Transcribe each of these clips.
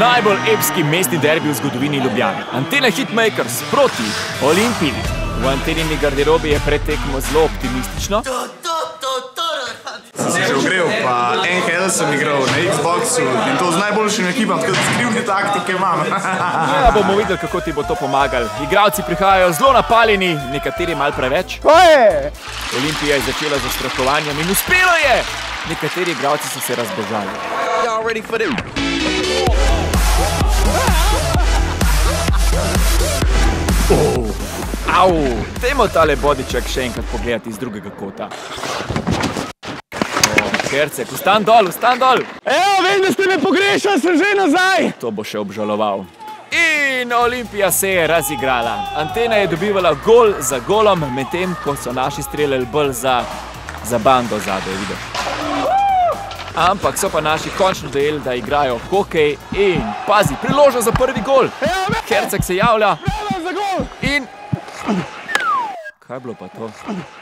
najbolj epski mestni derbi v zgodovini Ljubljane. Antena Hitmakers proti Olimpiji. V Antenini garderobi je pred tekmo zelo optimistično. Sem se ogrel, pa NHL sem igral na Xboxu in to z najboljšim ekipam, tako da skrivne taktike imam. Ja, bomo videli, kako ti bo to pomagalo. Igralci prihajajo zelo napaljeni, nekateri malo preveč. Olimpija je začela z ustrahovanjem in uspelo je! Nekateri igralci so se razbežali. Au, dajmo tale bodiček še enkrat pogledati iz drugega kota. Herceg, vstan dol, vstan dol! Evo, vem, da ste me pogrešali, sem že nazaj! To bo še obžaloval. In Olimpija se je razigrala. Antena je dobivala gol za golom, medtem ko so naši streljali bolj za bando zadaj, vidiš. Ampak so pa naši končno dojeli, da igrajo hokej in pazi, priložnost za prvi gol. Herceg se javlja in... Kaj je bilo pa to?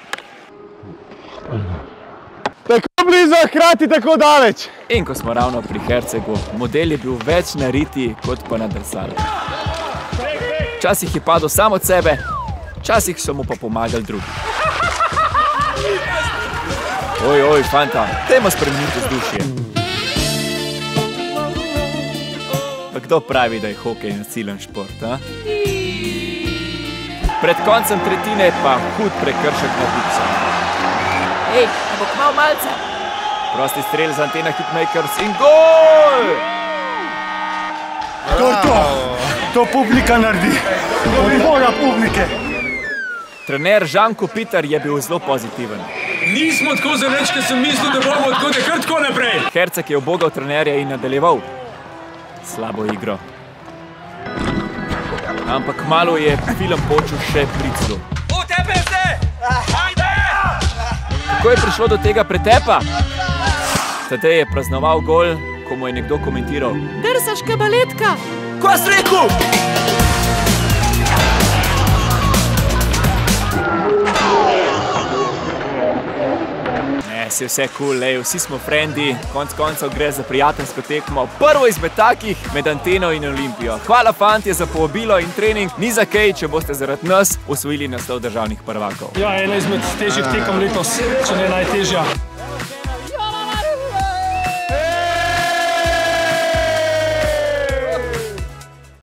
Tako blizu, hkrati tako daleč. In ko smo ravno pri Hercegu, model je bil več na riti, kot pa na drsalu. Včasih je padel sam od sebe, včasih so mu pa pomagali drugi. Oj, fanta, dajmo spremeniti vzdušje. Pa kdo pravi, da je hokej nasilen šport, a? Pred koncem tretjine pa hud prekršek na Dixon. Ej, ne bo kmalu malce. Prosti strel za Antena Hitmakers in gol! To publika naredi. Od Boga publike. Trener Žan Kopitar je bil zelo pozitiven. Nismo tako zaleč, ker sem mislil, da bomo kar tako naprej. Herceg je ubogal trenerja in nadaljeval slabo igro. Ampak kmalu je film počel še priclu. V tebe zdaj! Hajde! Kako je prišlo do tega pretepa? Tadej je praznoval gol, ko mu je nekdo komentiral: "Drsaška baletka!" Ko si rekel? Se vse cool, vsi smo frendi, konc koncev gre za prijateljsko tekmo. Prvo izmed takih med Anteno in Olimpijo. Hvala fantje za povabilo in trening, ni za kaj, če boste zaradi nas osvojili naslov državnih prvakov. Ja, ena izmed težjih tekem letos, če ne najtežja.